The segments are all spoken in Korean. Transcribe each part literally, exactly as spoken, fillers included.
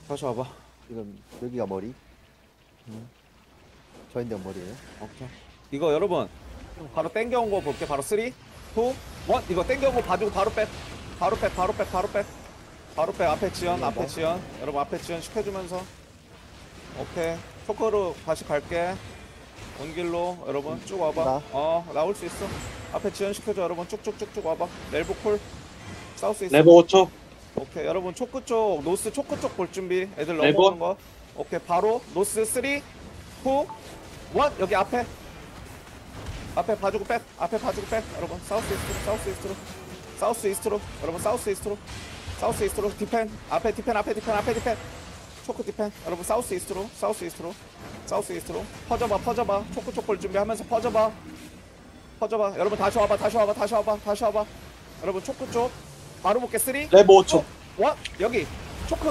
다시 와봐. 지금 여기가 머리. 음. 저 인데 머리예요. 오케이. 이거 여러분 바로 땡겨온 거 볼게. 바로 삼, 이, 일. 이거 땡겨온 거 봐주고 바로 백. 바로 백, 바로 백, 바로 백. 바로 백. 앞에 지연, 앞에 지연. 여러분 앞에 지연 시켜주면서. 오케이. 초커로 다시 갈게. 온 길로 여러분 쭉 와봐. 나. 어 나올 수 있어. 앞에 지연 시켜줘 여러분. 쭉쭉쭉쭉 와봐. 렐보 콜. 사우스 있어. 레버 오 초. 오케이 여러분 초크 쪽 노스 초크 쪽 볼 준비. 애들 네 넘어오는 거. 오케이 바로 노스 삼, 이, 일. 여기 앞에 앞에 봐주고 백. 앞에 봐주고 백. 여러분 사우스 이스트로 사우스 이스트로 사우스 이스트로 여러분 사우스 이스트로 사우스 이스트로 디펜. 앞에 디펜 앞에 디펜 앞에 디펜. 초크 디펜. 여러분 사우스 이스트로 사우스 이스트로 사우스 이스트로 퍼져봐 퍼져봐. 초크 쪽 볼 준비하면서 퍼져봐 퍼져봐. 여러분 다시 와봐 다시 와봐 다시 와봐 다시 와봐. 여러분 초크 쪽 바로 볼게. 삼, 레버 오 초. 원 여기 초크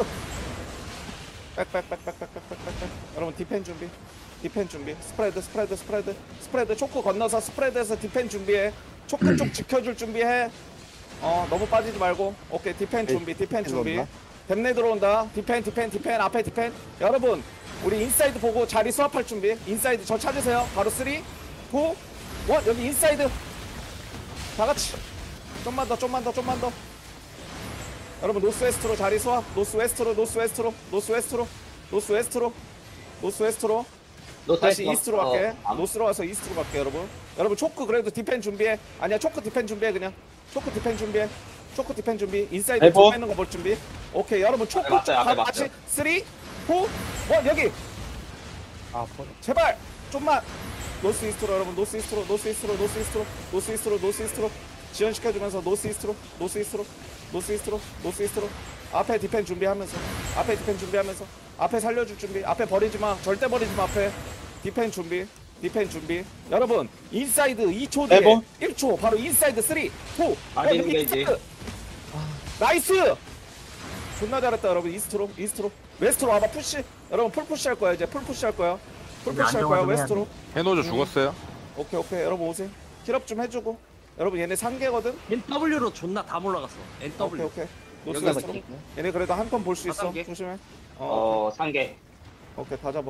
백백백백백백백백. 여러분 디펜 준비 디펜 준비. 스프레드 스프레드 스프레드 스프레드. 초크 건너서 스프레드에서 디펜 준비해. 초크 쪽 지켜줄 준비해. 어 너무 빠지지 말고. 오케이 디펜 준비 디펜 준비. 댐내 들어온다. 디펜 디펜 디펜 앞에 디펜. 여러분 우리 인사이드 보고 자리 수합할 준비. 인사이드 저 찾으세요. 바로 삼, 이, 일. 여기 인사이드 다같이 좀만 더 좀만 더 좀만 더. 여러분 노스웨스트로 자리 수합. 노스웨스트로 노스웨스트로 노스웨스트로 노스웨스트로 노스웨스트로 다시 이스트로 갈게. 노스로 와서 이스트로 갈게. 여러분 여러분 초크 그래도 디펜 준비해. 아니야 초크 디펜 준비해. 그냥 초크 디펜 준비해. 초크 디펜 준비. 인사이드 네, 뭐? 들어있는 거 볼 준비. 오케이 여러분 초크 앞에 맞아요, 앞에 같이 맞아요. 삼, 이, 일. 여기 아, 퍼. 제발 좀만. 노스 이스트로 여러분 노스 이스트로 노스 이스트로 노스 이스트로 노스 이스트로 노스 이스트로 지연시켜주면서 노스 이스트로 노스 이스트로 노스 이스트로 노스 이스트로. 앞에 디펜 준비하면서 앞에 디펜 준비하면서 앞에 살려줄 준비. 앞에 버리지마 절대 버리지마. 앞에 디펜 준비 디펜 준비. 여러분 인사이드 이 초 뒤에 레버? 일 초 바로 인사이드 삼, 이, 일. 아니, 여기 이게 인사이드. 나이스 존나 잘했다. 여러분 이스트로 이스트로 웨스트로 와봐. 푸시 여러분 풀 푸시 할 거야. 이제 풀 푸시 할 거야. 풀 푸시 할 거야. 웨스트로. 해노저 죽었어요? 오케이 오케이 여러분 오세요. 힐업 좀 해주고. 여러분 얘네 삼 개거든. 엔더블유로 존나 다 올라갔어. 오케이 엔더블유. 오케이 노스 여기가 웨스트로. 맞지? 얘네 그래도 한 턴 볼 수 아, 있어. 삼 개? 조심해. 어, 어, 상계. 오케이. 오케이 다 잡아.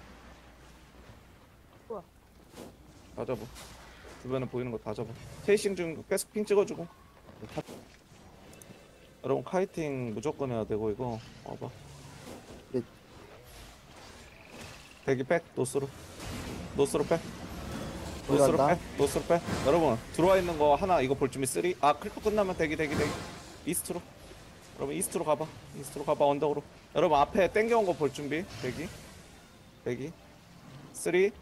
다 잡아. 주변에 보이는 거 다 잡아. 체이싱 중 계속 핑 찍어주고. 여러분 카이팅 무조건 해야 되고 이거 와봐. 네. 대기 백 노스로 노스로 백 노스로 올라간다. 백 노스로 백. 여러분 들어와 있는 거 하나 이거 볼 준비. 삼. 아 클릭 끝나면 대기 대기 대기. 이스트로. 여러분 이스트로 가봐. 이스트로 가봐. 언덕으로. 여러분 앞에 땡겨온 거 볼 준비. 대기 대기. 삼, 이, 일.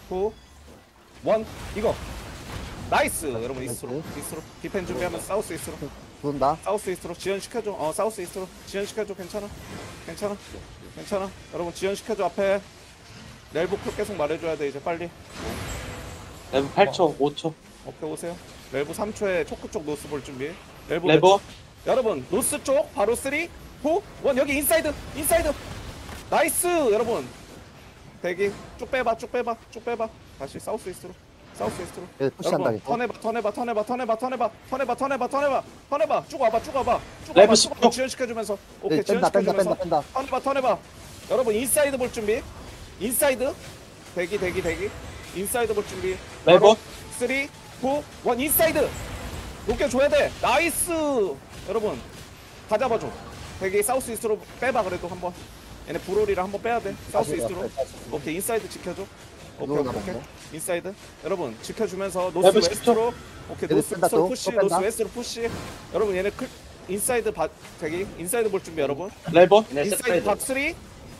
이거 나이스. 여러분 이스트로 이스트로 디펜 준비하면 사우스 이스트로 부른다. 사우스 이스트로 지연 시켜줘. 어 사우스 이스트로 지연 시켜줘. 괜찮아 괜찮아 괜찮아. 여러분 지연 시켜줘. 앞에 렐보 쿨 계속 말해줘야 돼 이제 빨리. 레버 팔 초, 오 초. 오케이 오세요. 렐보 삼 초에 초크 쪽 노스 볼 준비. 렐보 레버. 여러분 노스 쪽 바로 삼, 이, 일. 여기 인사이드 인사이드. 나이스. 여러분 대기 쭉 빼봐 쭉 빼봐 쭉 빼봐. 다시 사우스 이스트로 사우스 이스트로. 얘 푸시한다. 여러분 턴해봐 턴해봐 턴해봐 턴해봐 턴해봐 턴해봐 턴해봐 턴해봐 턴해봐 쭉 와봐 쭉 와봐 쭉 와봐. 레브 쭉 와봐. 십 초. 지연시켜주면서. 오케이 네, 뺀다, 뺀다, 지연시켜주면서 뺀다, 뺀다. 턴해봐 턴해봐. 여러분 인사이드 볼 준비. 인사이드 대기 대기 대기. 인사이드 볼 준비. 레버. 삼, 이, 일. 인사이드 높여줘야 돼. 나이스. 여러분 다 잡아줘. 대기 사우스 이스트로 빼봐. 그래도 한번 얘네 브롤이라 한번 빼야 돼. 사우스 다시 이스트로. 다시, 다시. 오케이 인사이드 지켜줘. 오케이 누워 오케이 오케이. 남았네. 인사이드 여러분 지켜주면서 노스 레벨 십 초. 웨스트로. 오케이 얘들 노스 뺀다, 웨스트로 또. 푸시 또 뺀다. 노스 웨스트로 푸시. 여러분 얘네 클 인사이드 바 대기 인사이드 볼 준비. 여러분 레버. 인사이드 박 삼, 이, 일.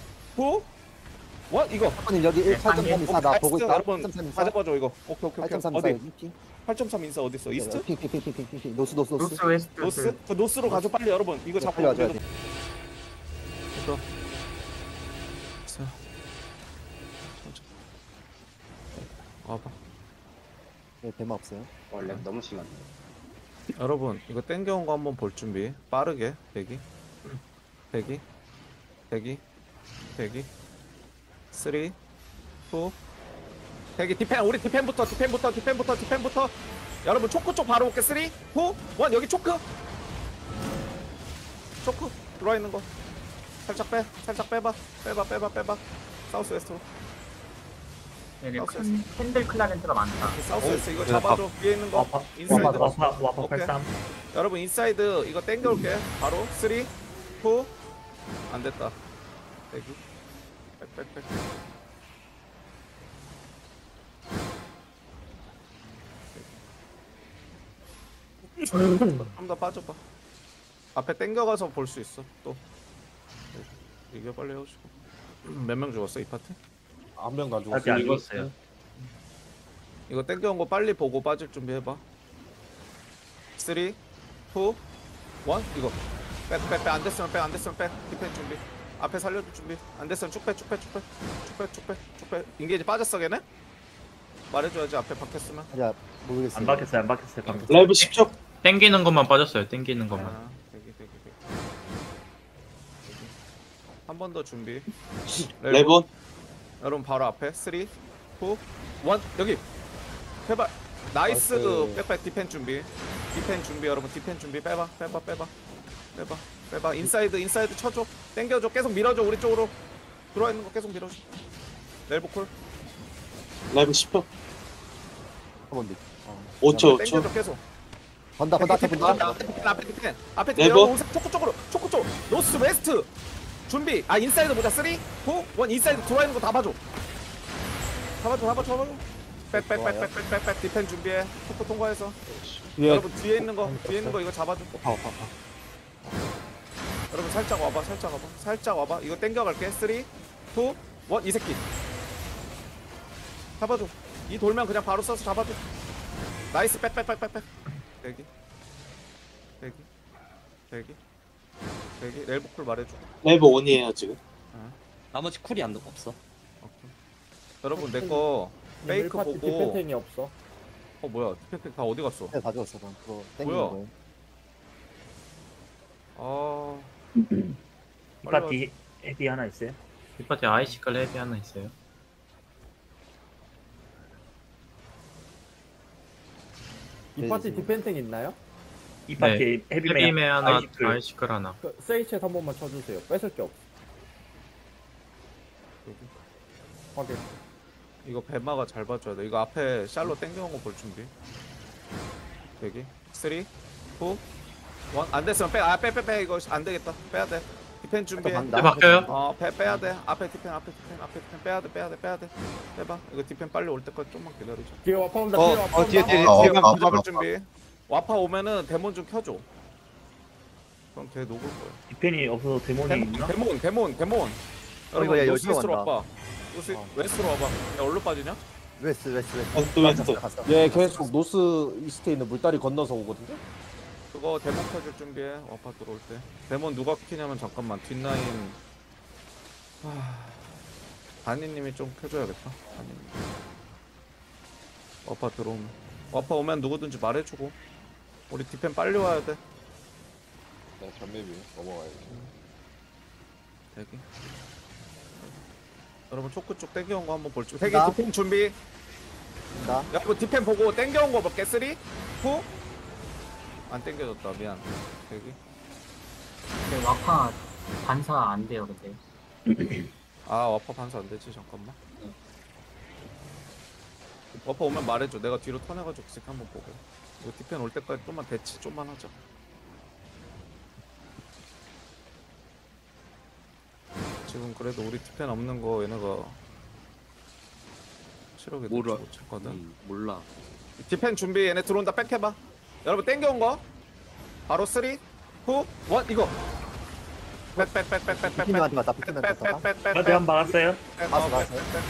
이거 사건님 여기 일 팔 점 삼 이사 나 보고 있다. 여러분 다 팔 점 삼 이사. 잡아줘 이거. 오케이 오케이 팔 점 오케이. 삼 이사 어디 여기 핑. 팔 점 삼 인사 어디 있어? 이스트? 핑핑핑핑핑핑 노스 노스 노스. 노스 웨스트. 노스? 그 노스로 가죠 빨리. 여러분 이거 잡고 빨리 와줘야 우리도- 돼. 와봐. 네, 대마 없어요. 원래 너무 심한데. 여러분 이거 땡겨온 거 한번 볼 준비. 빠르게 대기 대기 대기 대기 삼, 이, 대기 디펜. 우리 디펜부터 디펜부터 디펜부터 디펜부터. 여러분 초크 쪽 바로 올게. 삼, 이, 일. 여기 초크 초크 들어와 있는 거. 살짝 빼 살짝 빼봐 빼봐 빼봐 빼봐 사우스 웨스트로 여기 어, 큰 캔들 클라렌트가 많다. 사우스 웨스트 이거 네, 잡아줘 위에 있는 거 와파 인사이드 와파 와파 오케이. 팔삼. 여러분 인사이드 이거 땡겨올게 바로 삼, 이 안됐다 대기 빽빽빽 좀 더 빠져봐 앞에 땡겨가서 볼 수 있어 또 이겨 빨리 해오시고 몇 명 죽었어 이 파티? 한 명도 안 아직 안 죽었어요. 죽었어요. 이거 땡겨온 거 빨리 보고 빠질 준비해봐 삼, 이, 일 이거 빼빼빼 안됐으면 빼 안됐으면 빼 디펜 준비 앞에 살려줄 준비 안됐으면 쭉빼쭉빼쭉빼쭉빼쭉빼쭉빼쭉빼 인게이지 빠졌어 걔네? 말해줘야지 앞에 박혔으면 아니야 모르겠어요. 안 박혔어요. 안 박혔어요. 방금. 레브 십 초. 땡기는 것만 빠졌어요. 땡기는 것만. 아, 대기 대기 대기 한 번 더 준비 레본. 여러분 바로 앞에 삼, 이, 일 여기 제발 나이스 나이스. 백백 디펜 준비 디펜 준비 여러분 디펜 준비 빼봐 빼봐 빼봐 빼봐 빼봐 인사이드 인사이드 쳐줘 땡겨줘 계속 밀어줘 우리 쪽으로 들어와 있는 거 계속 밀어줘 넬보콜 레브 십 초. 한번 더. 오 초, 오 초. 땡겨줘 계속 간다 간다 앞에 본다. 앞에 디펜 앞에 디펜 앞에 디펜 네버. 여러분 오색 초코 쪽으로 초코 쪽 노스 웨스트 준비 아 인사이드 보자 삼, 이, 일 인사이드 들어와 있는 거 다 봐줘 다 봐줘 다 봐줘 다 봐줘 백백백백백백 디펜 준비해 초코 통과해서 예. 여러분 뒤에 있는 거 뒤에 있는 거 이거 잡아줘 파, 파, 파. 여러분 살짝 와봐 살짝 와봐 살짝 와봐 이거 땡겨갈게 삼, 이, 일 이 새끼 잡아줘 이 돌면 그냥 바로 써서 잡아줘 나이스 빽빽빽빽빽 대기 대기 대기 대기 렐보쿨 말해줘 레브 원이에요 지금. 나머지 쿨이 안 없어. 오케이. 여러분 내거 페이크 보고 디펜팅이 없어. 어 뭐야 디펜트 다 어디 갔어 네, 다 죽었어. 그럼 그거 땡기는 뭐야? 거. 아 이 파티 헤비 하나 있어요. 이 파티 아이씨 깔 헤비 하나 있어요. 네, 이 파티 지금. 디펜팅 있나요? 이 파티 네. 헤비맨 헤비메 하나, 아이시클. 아이씨 깔 하나. 그 세이챗 한 번만 쳐주세요. 뺏을 게 없어. 확인. 이거 배마가 잘 봐줘야 돼. 이거 앞에 샬로 땡겨온 거 볼 준비. 여기 삼, 이, 일 안 됐으면 빼. 아, 빼, 빼, 빼. 이거 안 되겠다. 빼야 돼. 디펜 준비해. 간다. 네, 바뀌어요? 어, 빼, 빼야 돼. 앞에 디펜, 앞에 디펜, 앞에 디펜 빼야 돼, 빼야 돼, 빼야 돼. 빼봐. 이거 디펜 빨리 올 때까지 좀만 기다리자. 뒤에 와파 온다. 어, 뒤에 와파 어, 온다. 뒤에, 뒤에, 뒤에 어, 뒤에 어, 잡을 어, 준비. 와파 오면은 데몬 좀 켜줘. 그럼 걔 녹을 거야. 디펜이 없어서 데몬이 데몬, 있나? 데몬, 데몬, 데몬. 어, 이거 야, 여러분 열심히 노스웨스트로 간다. 와봐. 노스 웨스트로 와봐. 야, 어디로 빠지냐? 웨스트 웨스트 웨스트. 웨스트, 웨스트. 갔어, 갔어. 얘 계속 노스 이스트에 있는 물다리 건너서 오거든요. 그거 데몬 켜줄 준비해. 와파 들어올 때. 데몬 누가 키냐면 잠깐만 뒷라인. 하... 다니님이 좀 켜줘야겠다. 다니님. 와파 들어오면. 와파 오면 누구든지 말해주고. 우리 디펜 빨리 와야 돼. 네, 전맵이 넘어가야지. 대기. 여러분 초크 쪽 땡겨온 거 한번 볼 줄. 대기 나? 디펜 준비. 나 여러분 디펜 보고 땡겨온 거 볼게. 삼, 이, 일 안 땡겨졌다. 미안. 대기. 근데 와파 반사 안 돼요, 근데. 아 와파 반사 안 되지 잠깐만. 와파 오면 말해줘. 내가 뒤로 턴해가지고 그 한번 보고. 이거 디펜 올 때까지 좀만 대치 좀만 하자. 지금 그래도 우리 디펜 없는 거 얘네가 체력이 뭐라? 못 쳤거든. 음, 몰라. 디펜 준비. 얘네 들어온다. 백해봐. 여러분 땡겨온 거 바로 삼, 이, 일 이거 백백백백백백백 피팅한테 갔다. 피팅한테 갔다. 파티 한 번 박았어요. 봤어, 봤어.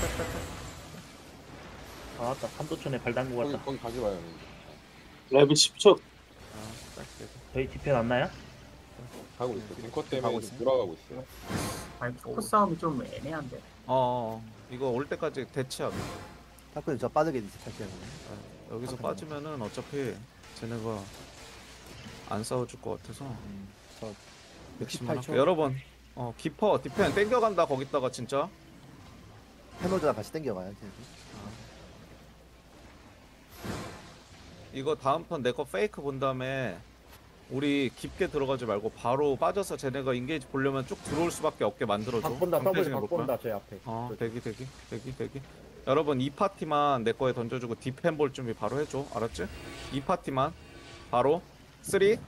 아, 아까 한도촌에 발 담고 갔다. 거기 가지 마요. 레브 십 초. 저희 디펜 왔나요? 가고 있어. 딩커 가고 때문에 있어요. 좀 돌아가고 있어요. 아니, 초코 싸움이 좀 애매한데. 어 이거 올 때까지 대치하자. 타크는 저 빠르게 탈게요. 아, 여기서 빠지면은 어차피 쟤네가 안 싸워줄 것 같아서 음, 저 백십만 육십팔 초. 할게. 여러분 어 기퍼 디펜 땡겨간다. 거기다가 진짜 해노즈랑 같이 땡겨가요. 이제. 이거 다음 턴 내 거 페이크 본 다음에 우리 깊게 들어가지 말고 바로 빠져서 쟤네가 인게이지 보려면 쭉 들어올 수밖에 없게 만들어줘. 박 본다, 방패 더블 중에 박 볼 거야. 본다, 제 앞에. 어 대기 대기 대기 대기. 여러분 이 파티만 내 거에 던져주고 디펜 볼 준비 바로 해줘. 알았지? 이 파티만 바로 삼, 이, 일.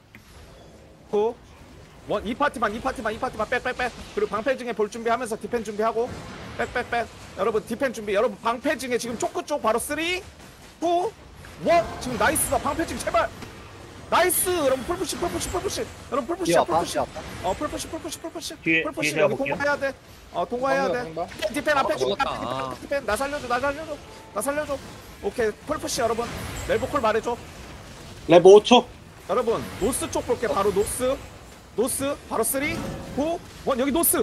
이 파티만 이 파티만 이 파티만 빽빽빽. 그리고 방패 중에 볼 준비하면서 디펜 준비하고 빽빽빽. 여러분 디펜 준비. 여러분 방패 중에 지금 초크 쪽 바로 삼, 이, 일. 지금 나이스다. 방패 중 제발. 나이스. 여러분 풀푸시 풀푸시 풀푸시. 여러분 풀푸시야 풀푸시야. 어 풀푸시 풀푸시 풀푸시. 뒤에- 풀푸시 뒤에 여기 제가 볼게요. 통과해야 돼. 어 통과해야 돼. 디펜 앞에 쭉 앞에 디펜, 디펜 나 살려줘 나 살려줘 나 살려줘. 오케이 풀푸시 여러분. 멜보콜 말해줘. 레브 오 초. 여러분 노스 쪽 볼게. 바로 노스 노스 바로 삼, 이, 일. 여기 노스.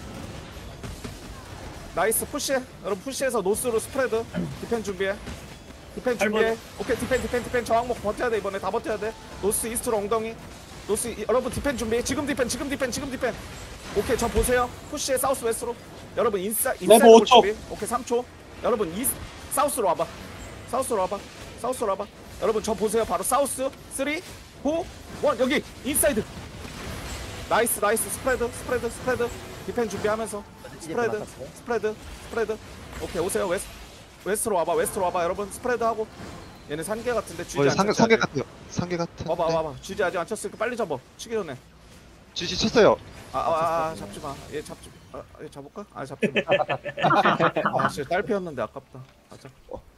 나이스 푸시해. 여러분 푸시해서 노스로 스프레드. 디펜 준비해. 디펜 준비해. 오케이 디펜 디펜 디펜 저항목 버텨야 돼. 이번에 다 버텨야 돼. 노스 이스트로 엉덩이. 노스 이, 여러분 디펜 준비해. 지금 디펜 지금 디펜 지금 디펜. 오케이 저 보세요. 푸시해 사우스 웨스트로. 여러분 인사 인사이드 레버 볼 오 초. 준비. 오케이 삼 초. 여러분 이 사우스로 와봐. 사우스로 와봐. 사우스로 와봐. 여러분 저 보세요. 바로 사우스 삼, 이, 일. 여기 인사이드. 나이스 나이스 스프레드 스프레드 스프레드. 디펜 준비하면서 스프레드 스프레드 스프레드. 오케이 오세요. 웨스 웨스트로 와봐. 웨스트로 와봐. 여러분 스프레드 하고. 얘네 산개 같은데 쥐지 어, 안 상계 쳤지 상계 아직? 같아요. 상계 같은. 와봐 와봐. 쥐지 아직 안 쳤으니까 빨리 잡아. 치기 전에. 지지 쳤어요. 아, 아, 아 잡지 마. 얘 잡지. 아, 얘 잡을까? 아, 잡지 마. 아, 씨, 딸피였는데 아깝다. 가자.